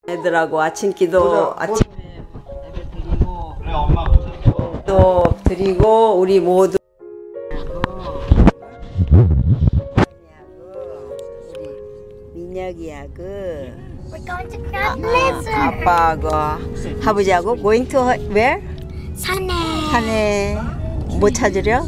애들하고 아침 기도 아침에 예배 드리고 그래 엄마 또 드리고 우리 모두 우리 민혁이하고 아빠하고 아버지하고 going to where? 산에 뭐 찾으려?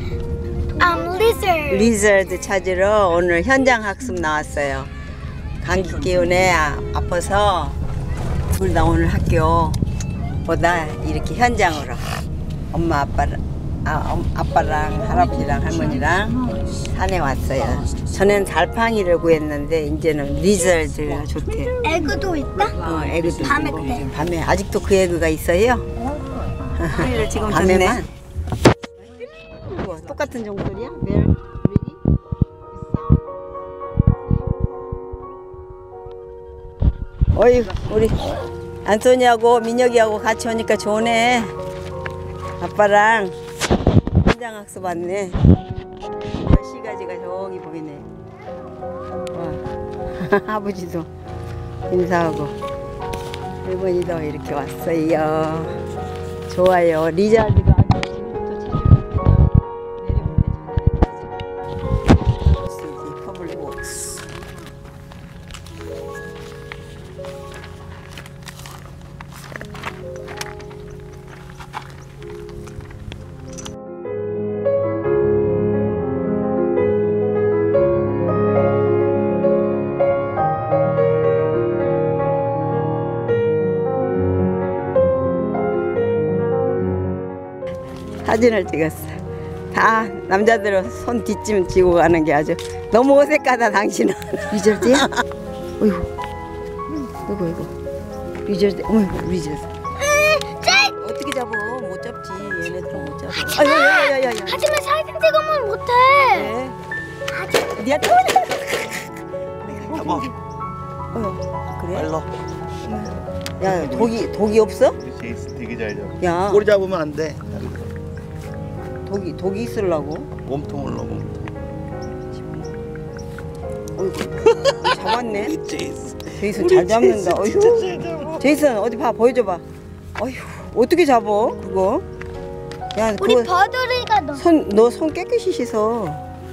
리저드 찾으러 오늘 현장 학습 나왔어요. 감기 기운에 아파서 둘 다 오늘 학교보다 이렇게 현장으로 엄마 아빠랑 할아버지랑 할머니랑 산에 왔어요. 전에는 달팡이를 구했는데 이제는 리저드 좋대요. 에그도 있다? 에그도 밤에 있고. 때. 밤에 아직도 그 에그가 있어요? 지금 밤에만. 똑같은 종소리야? 어이 우리 안소니하고 민혁이하고 같이 오니까 좋네. 아빠랑 현장 학습 왔네. 시가지가 저기 보이네. 아버지도 인사하고 할머니도 이렇게 왔어요. 좋아요. 리자드가 아주 지금부터 찾으면 내려오게 퍼블릭 워크스. 사진을 찍었어. 다 남자들은 손 뒷짐 쥐고 가는 게 아주 너무 어색하다 당신은. 리저드야? 어이구 이거 리저드. 어이구 리저드. 어떻게 잡어? 못 잡지. 얘네들은 못 잡아. 야야야야야. 하지만 사진 찍으면 못해. 네. 니가 또. 잡아. 그래? 빨로. 야 독이 없어? 되게 잘 잡아. 야 꼬리 잡으면 안 돼. 독이 있으려고? 몸통을 넣어 몸통. 어이구 잡았네. 제이슨. 제이슨 잘 잡는다. 어휴. 제이슨 어디 봐 보여줘봐. 어휴 어떻게 잡어 그거? 야 우리 그거 버들이가 너 손 깨끗이 씻어.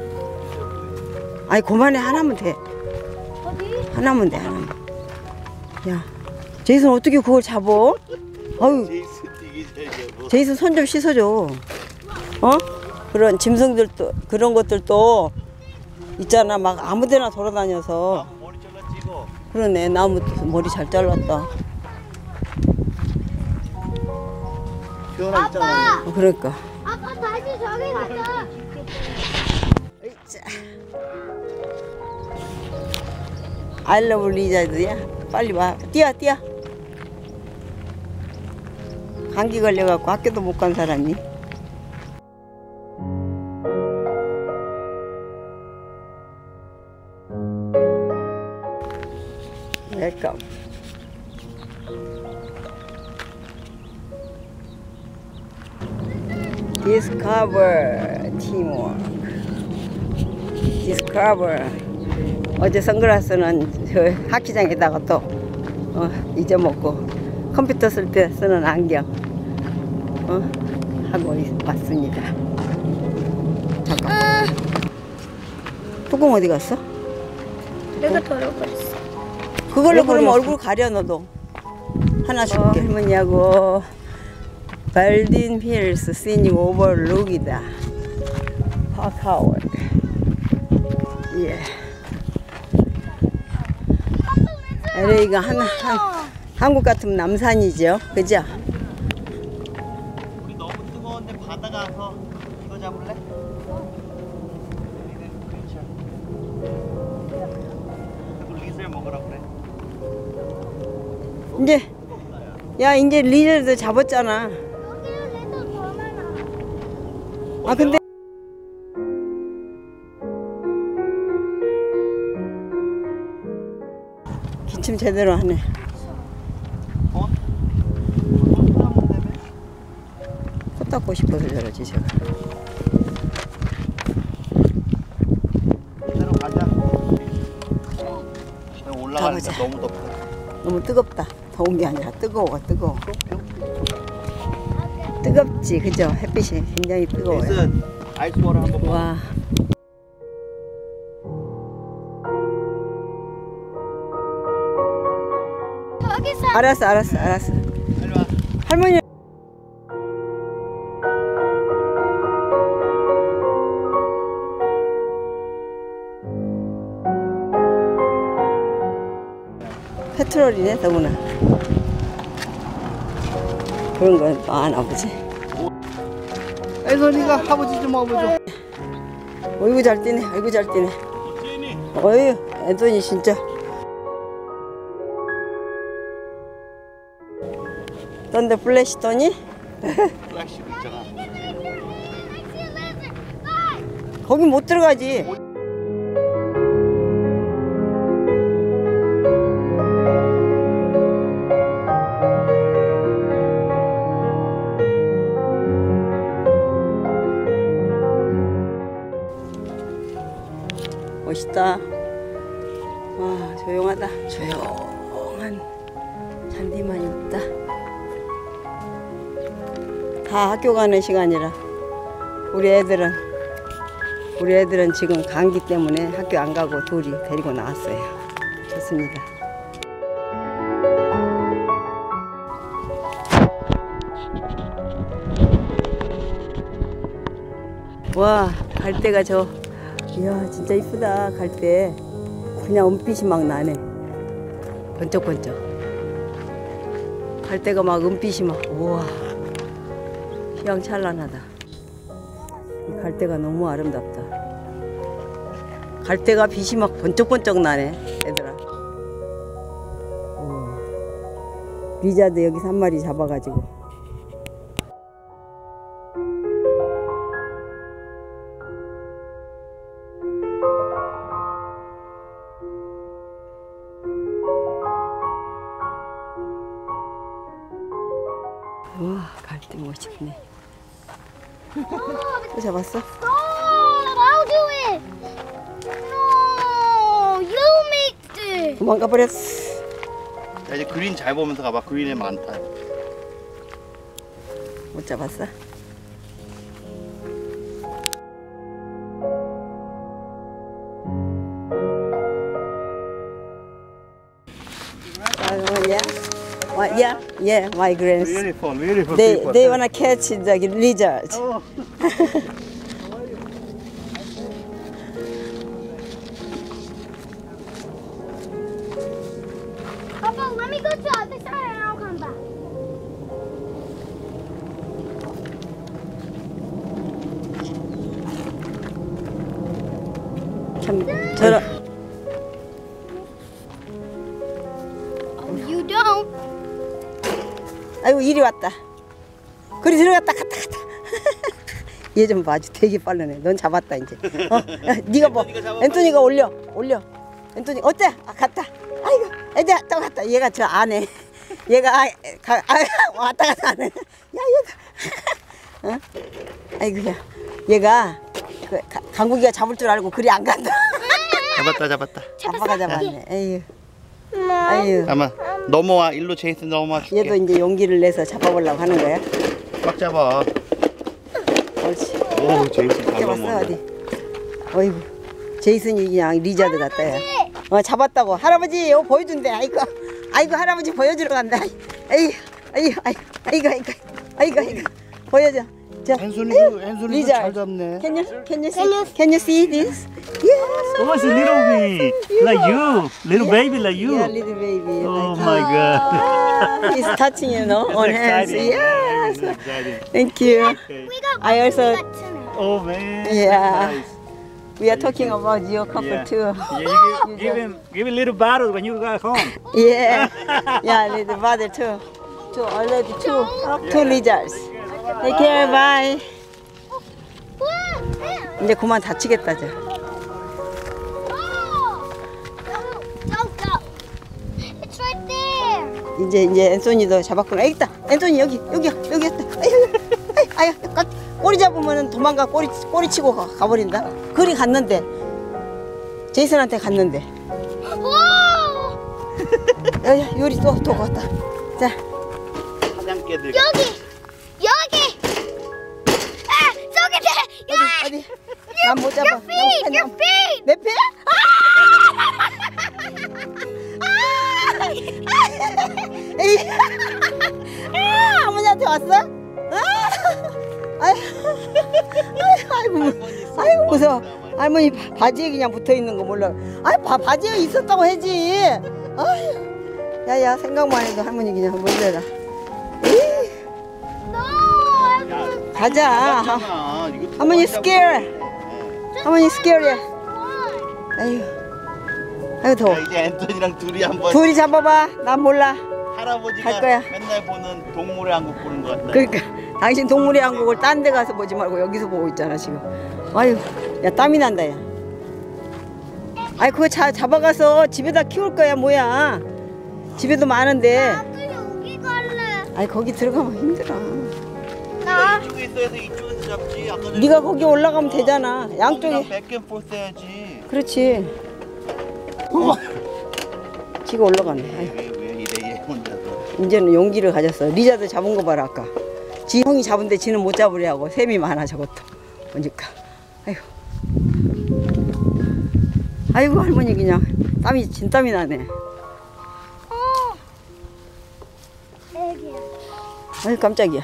아니 그만해. 하나면 돼. 어디? 하나면 돼 하나면. 야 제이슨 어떻게 그걸 잡어? 아유 제이슨 되게 잘 잡아. 제이슨 손 좀 씻어줘. 그런 짐승들도 그런 것들도 있잖아. 막 아무데나 돌아다녀서. 머리 잘라 찍어. 그러네. 나무 머리 잘 잘랐다. 시원하 있잖아. 그러니까. 아빠 다시 저기 가자. I love 리자드야. 빨리 와. 뛰어. 감기 걸려갖고 학교도 못 간 사람이. Welcome. Discover teamwork. Discover. 어제 선글라스는 저 하키장에다가 또 잊어먹고 컴퓨터 쓸 때 쓰는 안경 하고 왔습니다. 잠깐. 뚜껑 어디 갔어? 내가 덜어버렸어. 그걸로 그러면 얼굴 가려. 너도 하나 줄게. 할머니하고 발딘 힐스 시닝 오버룩이다. 파카월. 예. LA가 한국 같으면 남산이죠. 그죠? 우리 너무 뜨거운데 바다 가서 이거 잡을래? 리zer 먹으라 그래. 이제 리저도 잡았잖아. 여기는 레도 더 많아. 아 근데 기침 제대로 하네. 코 닦고 싶어서 저러지 제가. 이대로 가자. 올라가니까 가보자. 너무 덥다. 너무 뜨겁다. 더운 게 아니라 뜨거워. 뜨겁지, 그죠? 햇빛이 굉장히 뜨거워요. 제이슨 아이스워터 한번 먹어. 와. 저기서 알았어. 빨리 와. 할머니. 페트롤이네, 더구나. 그런 건 또 안 아버지. 혜선이가 아버지 좀 업어줘. 어이구 잘 뛰네. 어찌니? 어이, 앤토니 진짜. 던데 플래시 떠니? 플래시 있잖아. 거기 못 들어가지. 멋있다. 와, 조용하다. 조용한 잔디만 있다. 다 학교 가는 시간이라 우리 애들은 지금 감기 때문에 학교 안 가고 둘이 데리고 나왔어요. 좋습니다. 와, 갈대가 이야, 진짜 이쁘다. 갈대 그냥 은빛이 막 나네. 번쩍번쩍. 갈대가 막 은빛이 막, 우와, 휘황찬란하다. 이 갈대가 너무 아름답다. 갈대가 빛이 막 번쩍번쩍 나네, 얘들아. 오. 리자드 여기서 한 마리 잡아가지고. 우와, 갈대 멋있네. 또 잡았어? No, I'll do it. No, you make it. 도망가 버렸어. 야, 이제 그린 잘 보면서 가봐. 그린에 많다. 못 잡았어? Yeah, my grands. Beautiful They wanna catch the lizard. Oh. Papa, let me go to the other side and I'll come back. 참 저런. Oh, you don't. 아이고, 이리 왔다. 그리 들어갔다 갔다. 얘 좀 봐, 아주 되게 빠르네. 넌 잡았다 이제. 야, 네가 뭐? 앤토니가 올려. 앤토니 어때? 아, 갔다. 아이고, 애들 또 갔다. 얘가 저 안에. 얘가 왔다 갔다 하네. 야, 얘가. 어? 아이고야. 얘가 강국이가 잡을 줄 알고 그리 안 간다. 잡았다. 아빠가 잡았네. 에휴. 아유. 잠깐만. 넘어와. 일로 제이슨 넘어와 줄게. 얘도 이제 용기를 내서 잡아보려고 하는 거야. 꽉 잡아. 옳지. 오, 제이슨 잘 잡았어 넘어온다. 어디? 어이구, 제이슨이 그냥 리자드 같다. 야. 잡았다고. 할아버지 이거 보여준대. 아이고 할아버지 보여주러 간다. 아이고 보여줘. 자, 앤소니도 잘 잡네. Can you see this? Yes. Oh, it's a little bit like you, little baby like you. Yeah, little baby. Oh my God. He's touching, on It's hands. exciting. Yes. It's exciting. Thank you. Okay. We got I also- we got tuna. Oh man. Yeah. Nice. We are talking about your couple Yeah. too. Yeah, you give him a little bottle when you got home. Yeah, little brother too. Already two lizards. Take care, bye. 이제 그만 다치겠다, 저. Don't go. It's right there. 이제 앤소니도 잡았구나. 여기 있다. 앤소니 여기 있다. 아유, 꼬리 잡으면은 도망가. 꼬리 치고 가버린다. 그리 갔는데. 제이슨한테 갔는데. Whoa! 야, 요리 또 갔다. 자, 사냥개들. 여기. 아, 저기 돼. 어디? 난 못 잡아. Your feet. Your feet. 내 배? 에이. 어머니한테 왔어? 아이고 무서워. 할머니 바지에 그냥 붙어 있는 거 몰라. 바지에 있었다고 해지. 아유, 야야 생각만 해도 할머니 그냥 놀래라. No. 가자. 할머니 스케어. 할머니 스케어야. 아유, 아유 더워. 자, 이제 앤토니랑 둘이 한번. 둘이 잡아봐. 난 몰라. 할아버지가 갈 거야. 맨날 보는 동물의 왕국 보는 것 같다. 그러니까 당신 동물의 왕국을 딴 데 가서 보지 말고 여기서 보고 있잖아 지금. 아유, 야 땀이 난다 야. 아이 그거 잡아가서 집에다 키울 거야 뭐야. 집에도 많은데. 나도 여기 갈래. 아이 거기 들어가면 힘들어. 나. 이쪽에 있어야서 이쪽에서 잡지. 아까 전에 네가 거기 올라가면 되잖아. 양쪽에. 백앤포스 해야지. 그렇지. 지가 올라가네. 아유. 왜 이래 얘 혼자서. 이제는 용기를 가졌어. 리자드 잡은 거 봐라 아까. 지 형이 잡은데 지는 못 잡으려고. 셈이 많아 저것도. 보니까. 아이고. 아이고 할머니 그냥 땀이 진땀이 나네. 애기야. 아유 깜짝이야.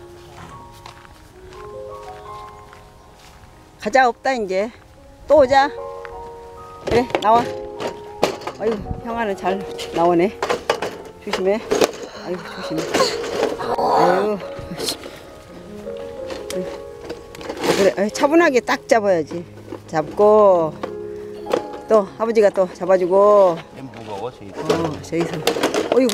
가자 없다 이제. 또 오자. 그래 나와. 아유 형아는 잘 나오네. 조심해. 아유 조심해. 아유. 그래 아유, 차분하게 딱 잡아야지. 잡고 또 아버지가 또 잡아주고. 얘 무거워 쟤. 저기서 어이구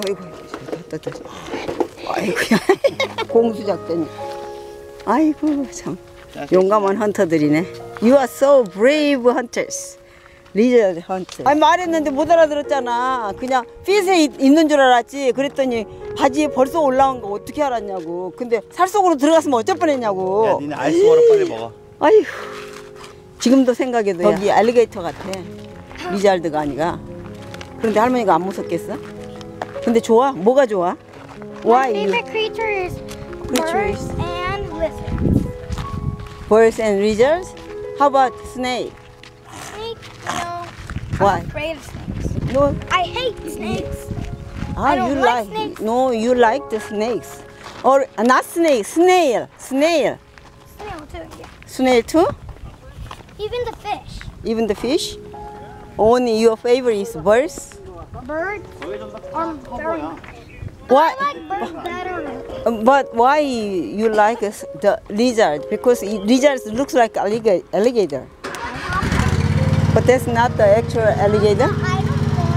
아이고야. 공수작전이. 아이고 참 용감한 헌터들이네. You are so brave hunters. 리저드 헌터. 아니 말했는데 못 알아들었잖아. 그냥 핏에 있는 줄 알았지. 그랬더니 바지에 벌써 올라온 거 어떻게 알았냐고. 근데 살속으로 들어갔으면 어쩔 뻔했냐고. 야 니네 아이스워터 빨리 먹어. 아이고 지금도 생각해도 여기 알리게이터 같아. 리잘드가 아니가. 그런데 할머니가 안 무섭겠어? 근데 좋아? 뭐가 좋아? My Why? favorite creature is Creatures. birds and lizards. Birds and lizards? How about snake? Snake? No. Why? I'm afraid of snakes. No. I hate snakes. Ah, don't you like snakes. No, you like the snakes. Or not snake, snail. Snail too. Yeah. Snail too? Even the fish. Even the fish? Only your favorite is birds? Birds are very. Why? I like birds better. But why you like the lizard? Because lizard looks like alligator. But that's not the actual alligator. I don't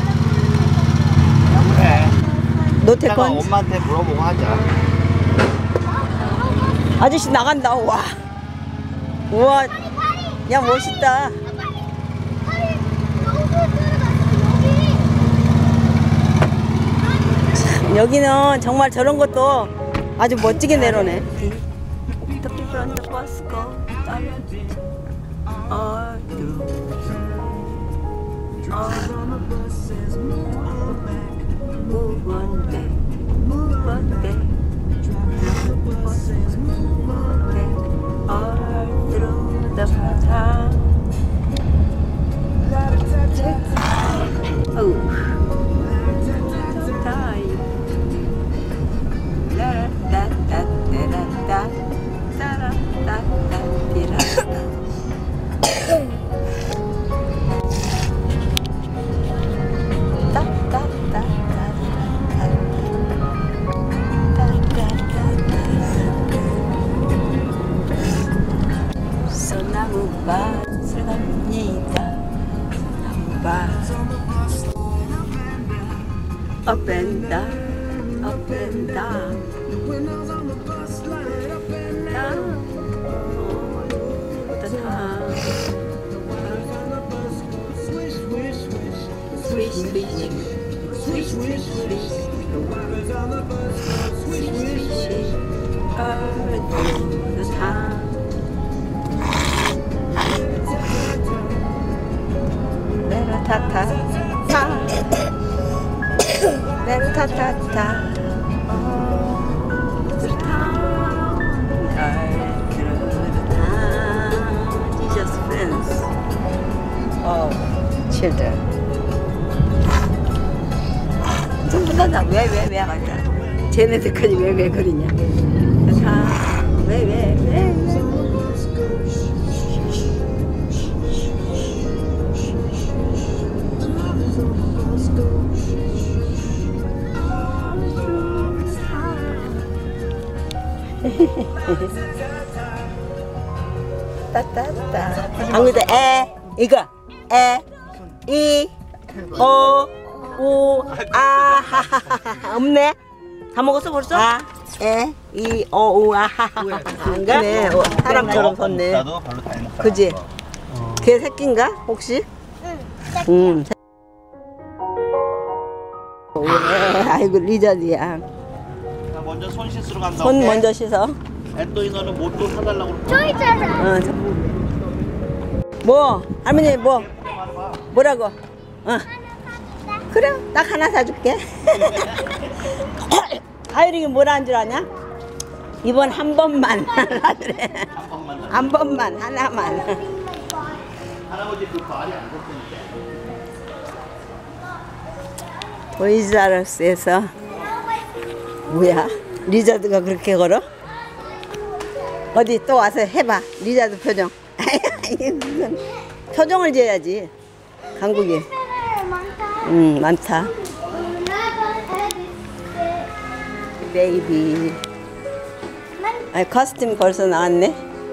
그래. No 이따가 take 엄마한테 물어보고 하자. 아저씨 나간다. 와. 우와. 야 멋있다. 여기는 정말 저런 것도 아주 멋지게 내려오네. The people on the bus go all through. Move on back, move on back. All through the town. Oh. Time. Da da da da da da da da da. 소나무밭을 갑니다. Up and down, up and down. Down all the time. Swish, swish, swish, swish, swish, swish. All the time. Ta ta ta. 타타타. Jesus friends of children. 전부 다 왜 하자. 쟤네들까지 왜 그러냐. 왜. 따따따. 방금도 이거 이 오 우 아하하하 없네. 다 먹었어 벌써? 이 오 우 아하하하. 안 가네. 사람처럼 섰네. 나도 발로 다니는 사람. 그지? 걔 새끼인가 혹시? 응. 아이고 리자드야. 자, 먼저 손 씻으러 간다. 손 오케이? 먼저 씻어. 앤또이 너는 뭐또 사달라고 그럴 저기 있잖아. 뭐 할머니 뭐라고? 그래 딱 하나 사줄게. 가율이가 뭐라는 줄 아냐? 이번 한 번만 하더래. 한 번만 하나만. 할아버지 그 발이 안 걷으니까. 보이즈아러스에서 뭐야? 리자드가 그렇게 걸어? 어디 또 와서 해봐. 리자드 표정. 무슨 표정을 지어야지. 한국에. 많다. 베이비. 커스튬 벌써 나왔네.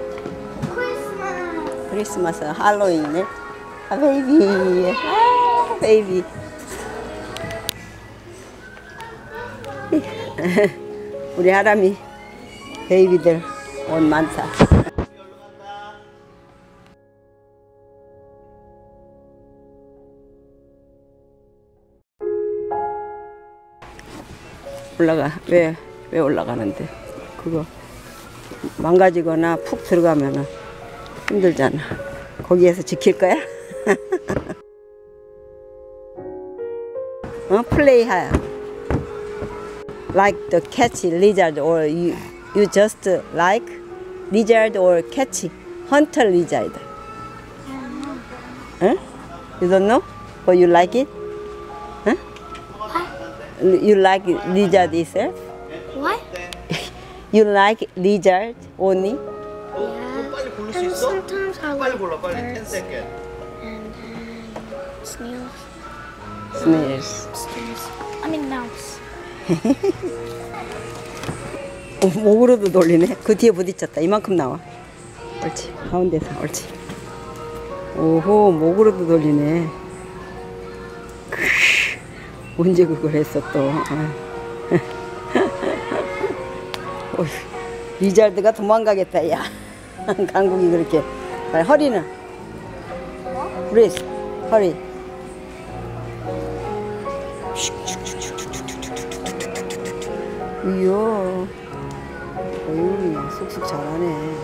크리스마스 할로윈이네. 베이비. 베이비. 우리 하람이 베이비들 옷 많다. 올라가. 왜 올라가는데? 그거 망가지거나 푹 들어가면 힘들잖아. 거기에서 지킬 거야? 플레이하야. Like the catch lizard, or you just like lizard or catch hunter lizard? Huh? You don't know? But you like it? Huh? You like lizard itself? What? You like lizard only? 빨리 고를 수 And 있어? sometimes I 빨리 like 골라 빨리. 10 birds 세컨드. and snails. Snails. I mean mouse. 목으로도 돌리네. 그 뒤에 부딪혔다. 이만큼 나와. 옳지. 가운데서. 옳지. 오호, 목으로도 돌리네. 언제 그걸 했어 또. 어휴, 리자드가 도망가겠다 야. 강국이 그렇게. 허리는? 브레스. 허리. 이야. 어휴, 쑥쑥 잘하네.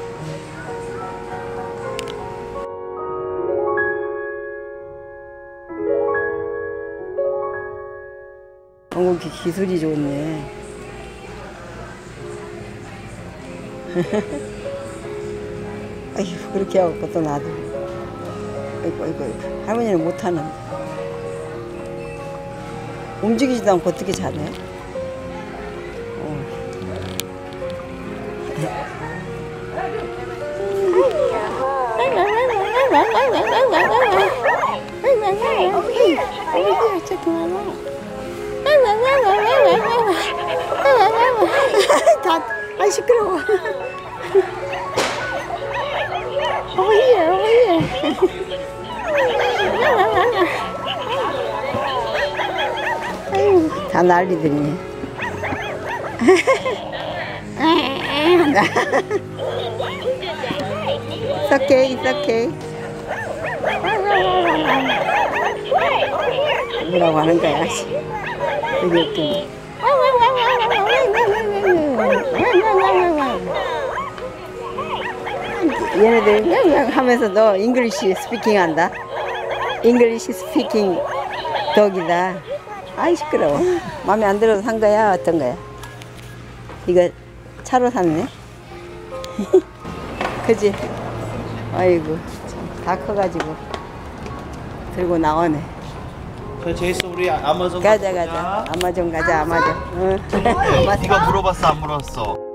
강국이 기술이 좋네. 아휴, 그렇게 하고 또 나도. 아이고. 할머니는 못하는데. 움직이지도 않고 어떻게 잘해? 아 시끄러워. 아유, 다 난리더니. It's okay, it's okay. 뭐라고 하는 거야? 되게 웃기네. 얘네들 하면서도 잉글리시 스피킹 한다. 잉글리시 스피킹 덕이다. 아이 시끄러워. 마음에 안 들어서 산 거야? 어떤 거야? 이거 차로 샀네. 그지? 아이고 참 다 커가지고 들고 나오네. 저 제이스 우리 아마존 가자. 아마존 가자 아마존. 응. 네가 물어봤어 안 물어봤어?